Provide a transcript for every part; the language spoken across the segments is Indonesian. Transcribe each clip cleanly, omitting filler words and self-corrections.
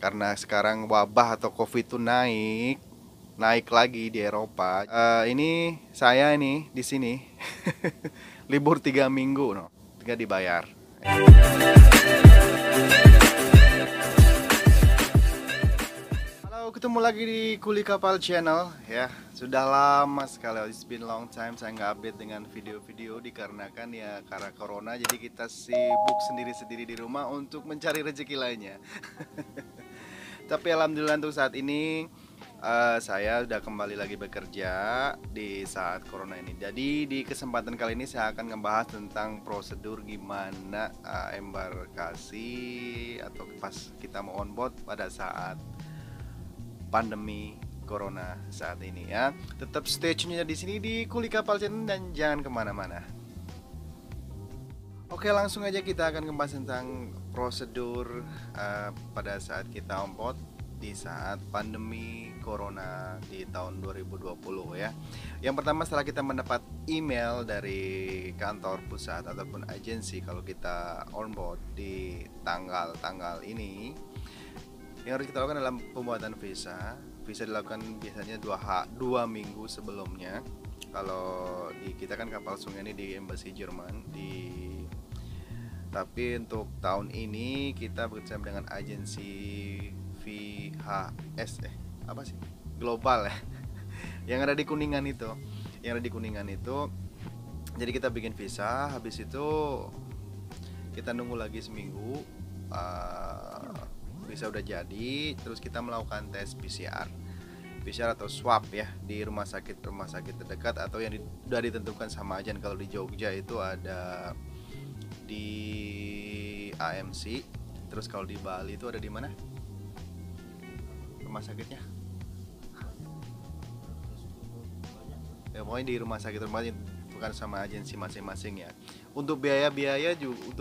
karena sekarang wabah atau COVID itu naik lagi di Eropa. Ini saya ini di sini libur 3 minggu, no, 3 dibayar. Halo, ketemu lagi di Kuli Kapal Channel ya. Sudah lama sekali, it's been long time saya nggak update dengan video-video dikarenakan ya karena corona, jadi kita sibuk sendiri-sendiri di rumah untuk mencari rezeki lainnya. Tapi alhamdulillah untuk saat ini saya sudah kembali lagi bekerja di saat corona ini. Jadi di kesempatan kali ini saya akan membahas tentang prosedur gimana embarkasi atau pas kita mau on board pada saat pandemi corona saat ini ya. Tetap stay tune-nya di sini di Kuli Kapal Channel dan jangan kemana-mana. Oke, langsung aja kita akan membahas tentang prosedur pada saat kita on board di saat pandemi corona di tahun 2020 ya. Yang pertama, setelah kita mendapat email dari kantor pusat ataupun agensi kalau kita on board di tanggal-tanggal ini, yang harus kita lakukan dalam pembuatan visa. Visa dilakukan biasanya 2 minggu sebelumnya. Kalau di kita kan kapal sungai ini di Embassy Jerman tapi untuk tahun ini kita bekerja dengan agensi VHS apa sih? Global ya. Yang ada di Kuningan itu. Jadi kita bikin visa, habis itu kita nunggu lagi seminggu. Visa udah jadi, terus kita melakukan tes PCR atau swab ya di rumah sakit terdekat atau yang sudah ditentukan sama agen. Kalau di Jogja itu ada di AMC, terus kalau di Bali itu ada di mana rumah sakitnya ya, pokoknya di rumah sakit bukan sama agensi masing-masing ya. Untuk biayanya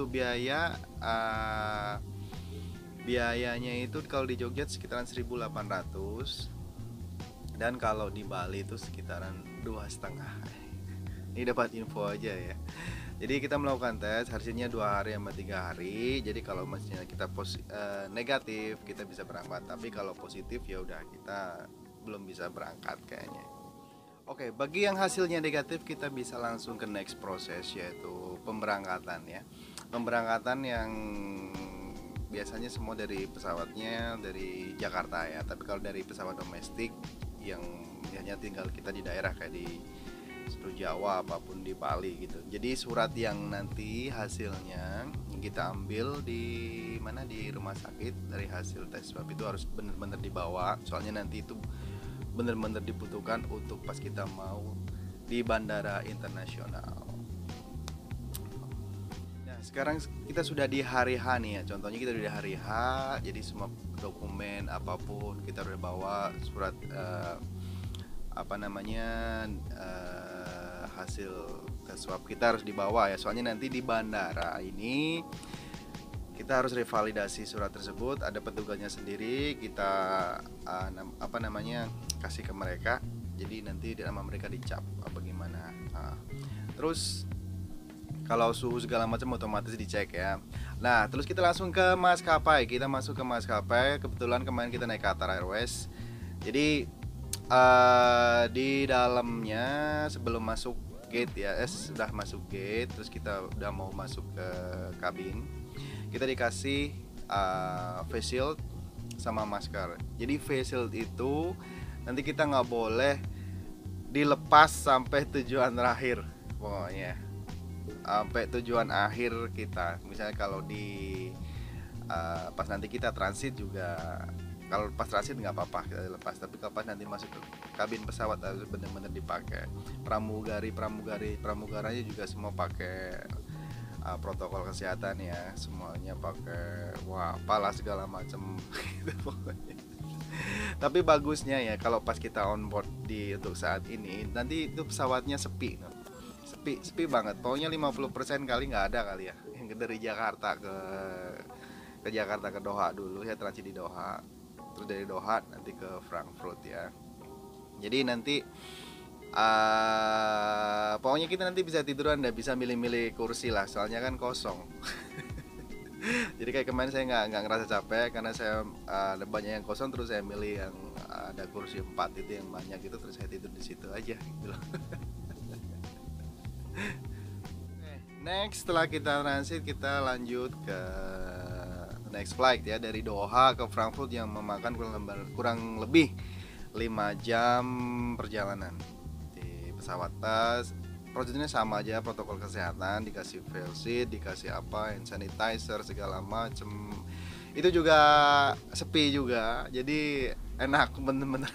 itu kalau di Jogja sekitaran 1.800 dan kalau di Bali itu sekitaran 2,5. Ini dapat info aja ya. Jadi kita melakukan tes, hasilnya 2 hari sama 3 hari. Jadi kalau misalnya kita negatif, kita bisa berangkat. Tapi kalau positif ya udah kita belum bisa berangkat kayaknya. Oke, bagi yang hasilnya negatif kita bisa langsung ke next proses, yaitu pemberangkatan ya. Pemberangkatan yang biasanya semua dari pesawatnya dari Jakarta ya. Tapi kalau dari pesawat domestik yang hanya tinggal kita di daerah kayak di seluruh Jawa apapun di Bali gitu. Jadi surat yang nanti hasilnya kita ambil di mana di rumah sakit dari hasil tes swab itu harus benar-benar dibawa. Soalnya nanti itu benar-benar dibutuhkan untuk pas kita mau di bandara internasional. Nah, sekarang kita sudah di hari H nih ya. Contohnya kita sudah di hari H, jadi semua dokumen apapun kita udah bawa, surat hasil tes swab kita harus dibawa ya. Soalnya nanti di bandara ini kita harus revalidasi surat tersebut, ada petugasnya sendiri, kita kasih ke mereka. Jadi nanti nama mereka dicap apa gimana. Terus kalau suhu segala macam otomatis dicek ya. Nah, terus kita langsung ke maskapai. Kita masuk ke maskapai. Kebetulan kemarin kita naik Qatar Airways. Jadi di dalamnya sebelum masuk gate ya, sudah masuk gate, terus kita udah mau masuk ke kabin, kita dikasih face shield sama masker. Jadi face shield itu nanti kita nggak boleh dilepas sampai tujuan terakhir, pokoknya sampai tujuan akhir kita. Misalnya kalau di pas nanti kita transit juga, kalau pas transit nggak apa-apa kita lepas, tapi kalau pas nanti masuk ke kabin pesawat harus benar-benar dipakai. Pramugaranya juga semua pakai protokol kesehatan ya, semuanya pakai apalah segala macam gitu pokoknya. Tapi bagusnya ya kalau pas kita on board untuk saat ini nanti itu pesawatnya sepi banget, pokoknya 50% kali nggak ada kali ya, yang dari Jakarta ke Doha dulu ya, transit di Doha, terus dari Doha nanti ke Frankfurt ya. Jadi nanti pokoknya kita nanti bisa tiduran dan bisa milih-milih kursi lah, soalnya kan kosong. Jadi kayak kemarin saya nggak ngerasa capek karena saya ada banyak yang kosong, terus saya milih yang ada kursi 4 itu yang banyak itu, terus saya tidur di situ aja gitu loh. Next, setelah kita transit kita lanjut ke next flight ya, dari Doha ke Frankfurt yang memakan kurang lebih 5 jam perjalanan di pesawat. Prosedurnya sama aja, protokol kesehatan, dikasih face shield, dikasih apa, hand sanitizer segala macem. Itu juga sepi juga, jadi enak, bener-bener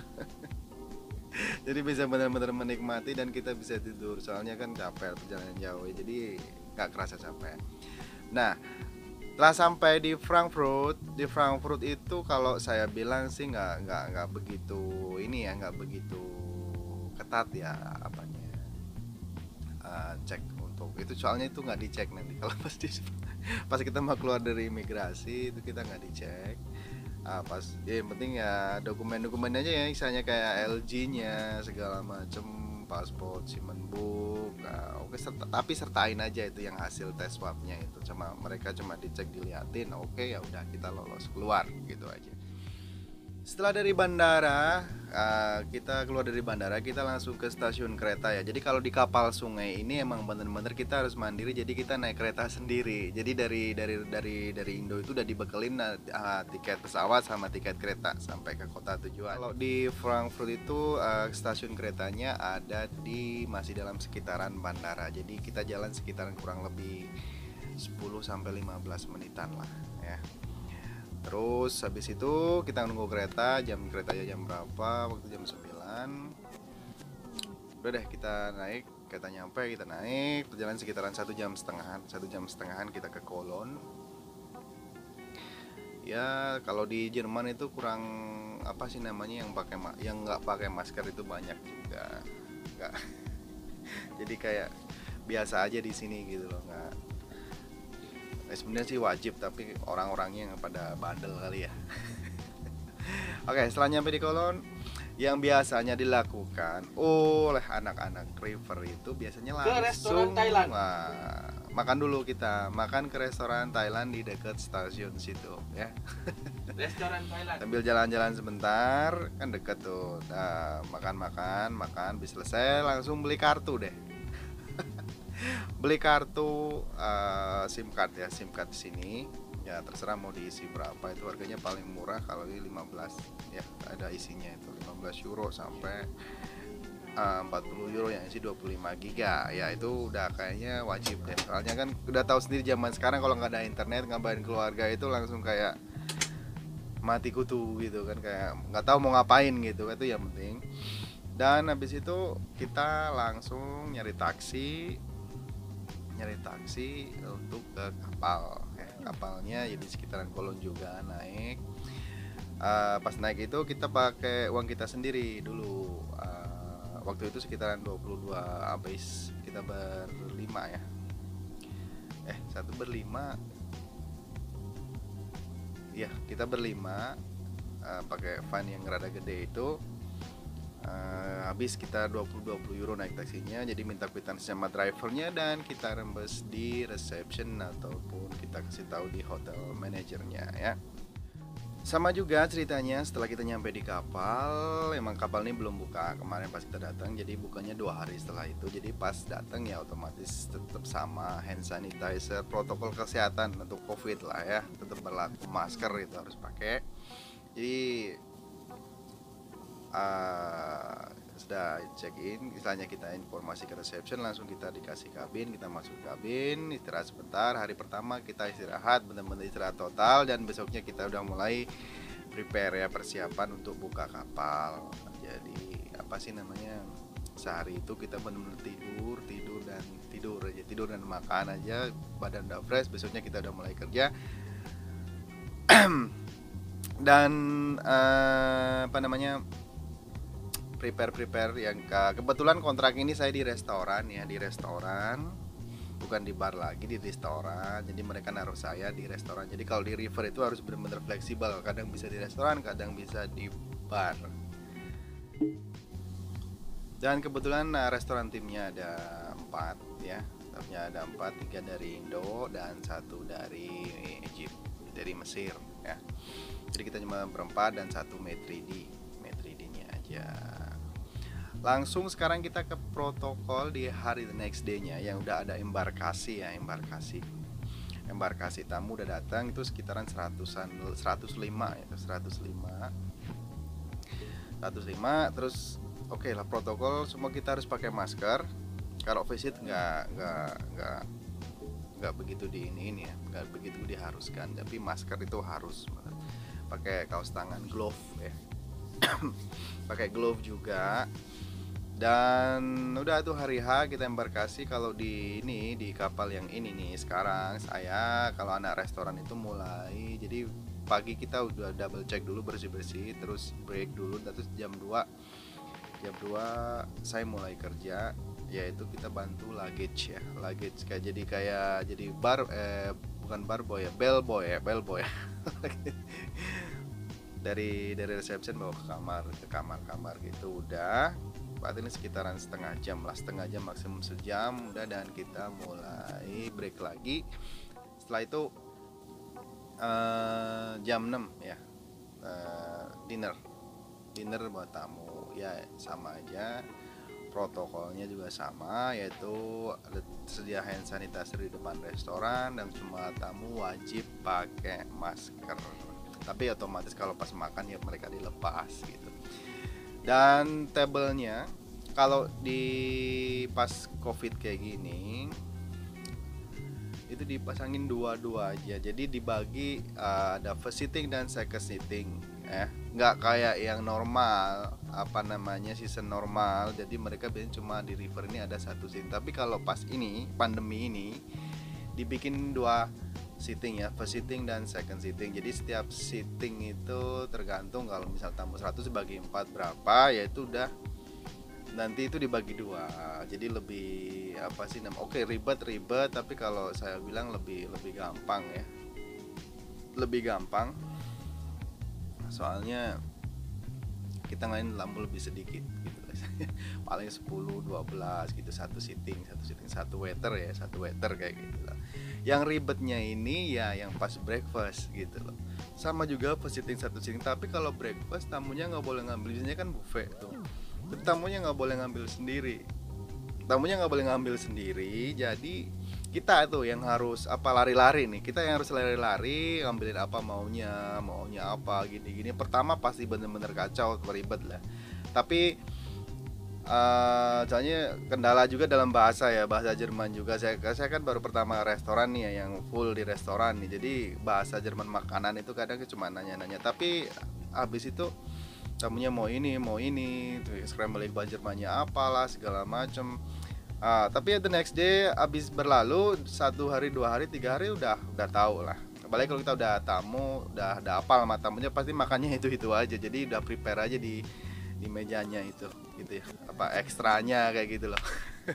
jadi bisa benar-benar menikmati dan kita bisa tidur, soalnya kan capek perjalanan jauh ya, jadi nggak kerasa capek. Nah, setelah sampai di Frankfurt itu kalau saya bilang sih nggak begitu ini ya, nggak begitu ketat ya apanya, cek untuk itu, soalnya itu nggak dicek nanti kalau pas kita mau keluar dari imigrasi itu kita nggak dicek. Pas ya yang penting ya dokumen-dokumen aja ya, misalnya kayak LG-nya segala macem, paspor, Simenbook, oke, tapi sertain aja itu yang hasil tes swabnya itu, mereka cuma dicek, diliatin, oke ya udah kita lolos keluar gitu aja. Setelah dari bandara, kita keluar dari bandara, kita langsung ke stasiun kereta ya. Jadi kalau di kapal sungai ini emang bener-bener kita harus mandiri. Jadi kita naik kereta sendiri. Jadi dari Indo itu udah dibekelin tiket pesawat sama tiket kereta sampai ke kota tujuan. Kalau di Frankfurt itu stasiun keretanya ada masih dalam sekitaran bandara. Jadi kita jalan sekitaran kurang lebih 10 sampai 15 menitan lah ya. Terus habis itu kita nunggu kereta, keretanya jam berapa? Waktu jam 9. Udah deh kita naik, kereta nyampe, kita naik, perjalanan sekitaran 1 jam setengahan kita ke Cologne. Ya kalau di Jerman itu kurang apa sih namanya, yang nggak pakai masker itu banyak juga, nggak. Jadi kayak biasa aja di sini gitu loh, nggak. Sebenarnya sih wajib, tapi orang-orangnya yang pada bandel kali ya. Oke, setelah nyampe di Cologne, yang biasanya dilakukan oleh anak-anak River itu biasanya langsung makan dulu, kita makan ke restoran Thailand di dekat stasiun situ ya. Restoran Thailand. Sambil jalan-jalan sebentar, kan deket tuh. Nah, makan, bis selesai langsung beli kartu deh. Beli kartu SIM card ya, SIM card di sini ya, terserah mau diisi berapa, itu harganya paling murah kalau di 15 ya, ada isinya itu 15 euro sampai 40 euro yang isi 25 giga ya, itu udah kayaknya wajib deh, soalnya kan udah tahu sendiri zaman sekarang kalau nggak ada internet ngabarin keluarga itu langsung kayak mati kutu gitu kan, kayak nggak tahu mau ngapain gitu, itu yang penting. Dan habis itu kita langsung nyari taksi untuk ke kapal ya. Kapalnya jadi sekitaran Cologne juga naik. Pas naik itu kita pakai uang kita sendiri dulu. Waktu itu sekitaran 22 habis, kita berlima ya. Satu berlima. Ya, kita berlima pakai van yang rada gede itu. Habis kita 20 euro naik taksinya, jadi minta kwitansi sama drivernya dan kita rembes di reception ataupun kita kasih tahu di hotel manajernya ya. Sama juga ceritanya setelah kita nyampe di kapal, emang kapal ini belum buka kemarin pas kita datang, jadi bukanya 2 hari setelah itu. Jadi pas datang ya otomatis tetap sama, hand sanitizer, protokol kesehatan untuk covid lah ya, tetap berlaku, masker itu harus pakai. Jadi sudah check in, istilahnya kita informasi ke reception, langsung kita dikasih kabin, kita masuk kabin, istirahat sebentar. Hari pertama kita istirahat, benar-benar istirahat total, dan besoknya kita udah mulai prepare ya, persiapan untuk buka kapal. Jadi apa sih namanya, sehari itu kita benar-benar tidur dan makan aja, badan udah fresh, besoknya kita udah mulai kerja. Dan apa namanya, prepare yang kebetulan kontrak ini saya di restoran ya, bukan di bar lagi, di restoran. Jadi mereka naruh saya di restoran. Jadi kalau di River itu harus benar-benar fleksibel, kadang bisa di restoran, kadang bisa di bar. Dan kebetulan restoran timnya ada 4 ya, Stafnya ada 4, 3 dari Indo dan 1 dari Egypt, dari Mesir ya. Jadi kita cuma berempat dan 1 Maitridi-nya aja. Langsung sekarang kita ke protokol di hari the next day-nya yang udah ada embarkasi ya, embarkasi tamu udah datang itu sekitaran 105 ya, 105 terus oke lah, protokol semua kita harus pakai masker. Kalau visit nggak begitu ini ya, nggak begitu diharuskan, tapi masker itu harus, pakai kaos tangan, glove ya. Pakai glove juga. Dan udah tuh hari H kita embarkasi. Kalau di kapal yang ini nih sekarang, saya kalau anak restoran itu mulai, jadi pagi kita udah double check dulu, bersih-bersih, terus break dulu, terus jam 2 saya mulai kerja, yaitu kita bantu luggage ya, kayak jadi bukan bar boy ya, bell boy dari reception bawa ke kamar gitu. Udah saat ini sekitaran setengah jam maksimum sejam udah, dan kita mulai break lagi. Setelah itu jam 6 ya, dinner buat tamu ya, sama aja protokolnya juga sama, yaitu sedia hand sanitizer di depan restoran dan semua tamu wajib pakai masker. Tapi otomatis kalau pas makan ya mereka dilepas gitu. Dan tablenya kalau di pas covid kayak gini itu dipasangin dua aja, jadi dibagi, ada first sitting dan second sitting ya, nggak kayak yang normal season normal. Jadi mereka biasanya cuma di river ini ada satu sitting, tapi kalau pas ini pandemi ini dibikin 2 sitting ya, first sitting dan second sitting. Jadi setiap sitting itu tergantung, kalau misal tamu 100 bagi 4 berapa, yaitu udah nanti itu dibagi 2. Jadi lebih ribet, tapi kalau saya bilang lebih gampang ya. Lebih gampang. Soalnya kita ngelain lampu lebih sedikit gitu. Paling 10 12 gitu, satu sitting, satu waiter kayak gitu lah. Yang ribetnya ini ya yang pas breakfast gitu loh. Sama juga pas satu sitting, tapi kalau breakfast tamunya nggak boleh ngambil, biasanya kan buffet tuh. Tapi tamunya nggak boleh ngambil sendiri. Jadi kita tuh yang harus lari-lari nih. Kita yang harus lari-lari ngambilin apa maunya apa gini. Pertama pasti bener-bener kacau, ribet lah. Tapi soalnya kendala juga dalam bahasa Jerman juga. Saya kan baru pertama restoran nih ya, yang full di restoran nih. Jadi bahasa Jerman makanan itu kadang cuma nanya-nanya. Tapi habis itu tamunya mau ini, scramble egg Jermannya apalah segala macem. Tapi the next day habis berlalu 1 hari, 2 hari, 3 hari udah tahu lah. Apalagi kalau kita udah tamu, udah apal sama tamunya, pasti makannya itu aja. Jadi udah prepare aja di mejanya itu gitu ya, ekstranya kayak gitu loh.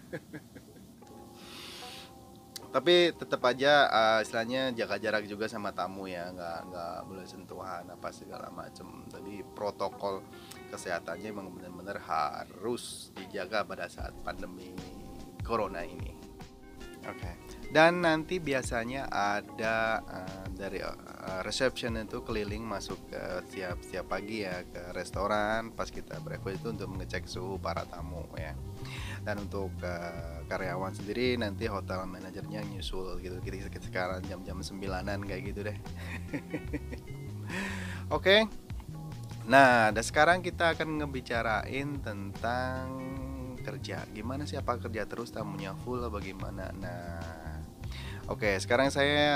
Tapi tetap aja istilahnya jaga jarak juga sama tamu ya, nggak boleh sentuhan segala macem. Tadi protokol kesehatannya memang benar-benar harus dijaga pada saat pandemi corona ini. Oke. Dan nanti biasanya ada dari reception itu keliling masuk ke setiap pagi ya ke restoran pas kita breakfast itu untuk mengecek suhu para tamu ya. Dan untuk karyawan sendiri nanti hotel manajernya nyusul gitu. Kita sekarang jam 9-an kayak gitu deh. Oke. Nah, dan sekarang kita akan ngebicarain tentang kerja. Gimana sih, apa kerja terus tamunya full bagaimana? Nah, oke, sekarang saya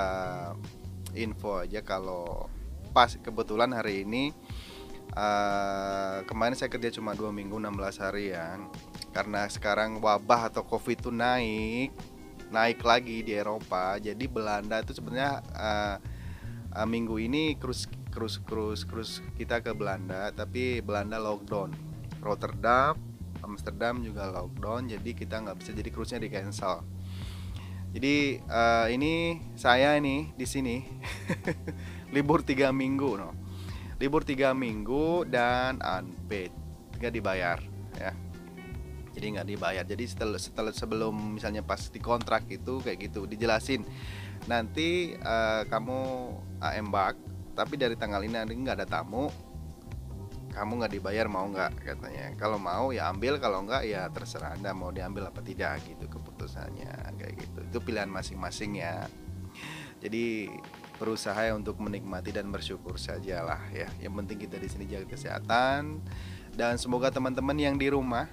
info aja kalau pas kebetulan hari ini kemarin saya kerja cuma 2 minggu 16 hari ya. Karena sekarang wabah atau Covid itu naik lagi di Eropa. Jadi Belanda itu sebenarnya minggu ini cruise kita ke Belanda, tapi Belanda lockdown. Rotterdam, Amsterdam juga lockdown, jadi kita nggak bisa, jadi cruise-nya di cancel. Jadi ini saya ini di sini libur 3 minggu libur 3 minggu dan unpaid, nggak dibayar ya. jadi nggak dibayar. Jadi setelah sebelum misalnya pas di kontrak itu kayak gitu dijelasin, nanti kamu embark, tapi dari tanggal ini nanti nggak ada tamu, kamu nggak dibayar, mau nggak katanya. Kalau mau ya ambil, kalau nggak ya terserah Anda mau diambil apa tidak gitu keputusannya kayak gitu. Itu pilihan masing-masing ya. Jadi berusaha ya untuk menikmati dan bersyukur sajalah ya. Yang penting kita di sini jaga kesehatan, dan semoga teman-teman yang di rumah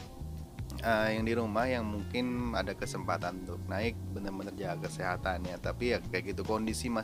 yang mungkin ada kesempatan untuk naik benar-benar jaga kesehatannya. Tapi ya kayak gitu, kondisinya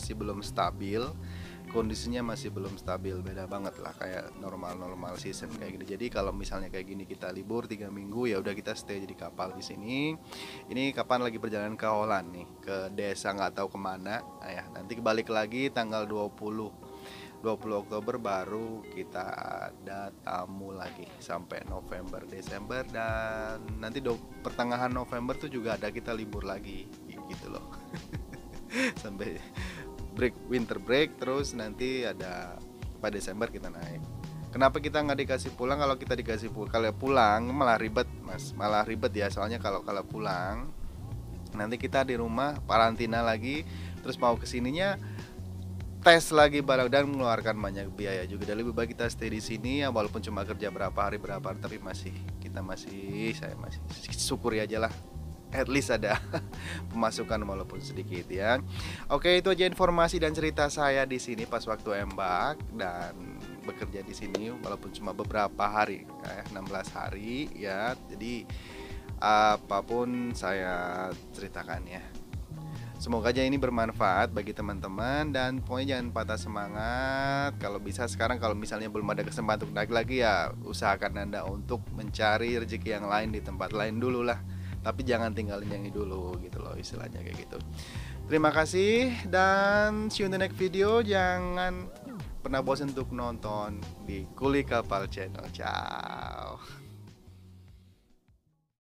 masih belum stabil, beda banget lah kayak normal season kayak gitu. Jadi kalau misalnya kayak gini kita libur 3 minggu, ya udah kita stay di kapal di sini. Ini kapan lagi perjalanan ke Holland nih, ke desa nggak tahu kemana ya. Nanti balik lagi tanggal 20 Oktober baru kita ada tamu lagi sampai November, Desember, dan nanti pertengahan November tuh juga ada kita libur lagi gitu loh. Sampai winter break, terus nanti ada pada Desember kita naik. Kenapa kita nggak dikasih pulang? Kalau kita dikasih kalau pulang malah ribet mas, malah ribet ya. Soalnya kalau pulang nanti kita di rumah karantina lagi, terus mau kesininya tes lagi barang dan mengeluarkan banyak biaya juga. Dan lebih baik kita stay di sini ya, walaupun cuma kerja berapa hari tapi saya masih syukuri aja lah, at least ada pemasukan walaupun sedikit ya. Oke, itu aja informasi dan cerita saya di sini pas waktu embark dan bekerja di sini walaupun cuma beberapa hari, 16 hari ya. Jadi apapun saya ceritakan ya. Semoga aja ini bermanfaat bagi teman-teman, dan pokoknya jangan patah semangat. Kalau bisa sekarang, kalau misalnya belum ada kesempatan untuk naik lagi ya usahakan Anda untuk mencari rezeki yang lain di tempat lain dulu lah. Tapi jangan tinggalin yang ini dulu gitu loh, istilahnya kayak gitu. Terima kasih dan see you in the next video. Jangan pernah bosan untuk nonton di Kuli Kapal Channel. Ciao.